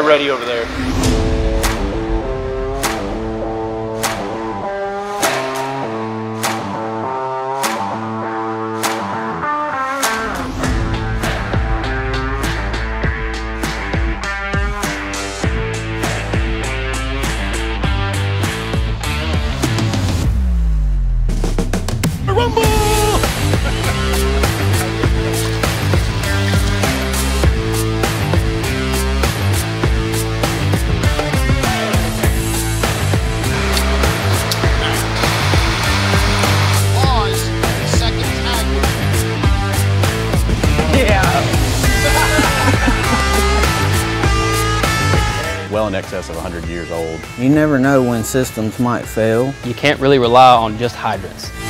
ready over there. Well in excess of 100 years old. You never know when systems might fail. You can't really rely on just hydrants.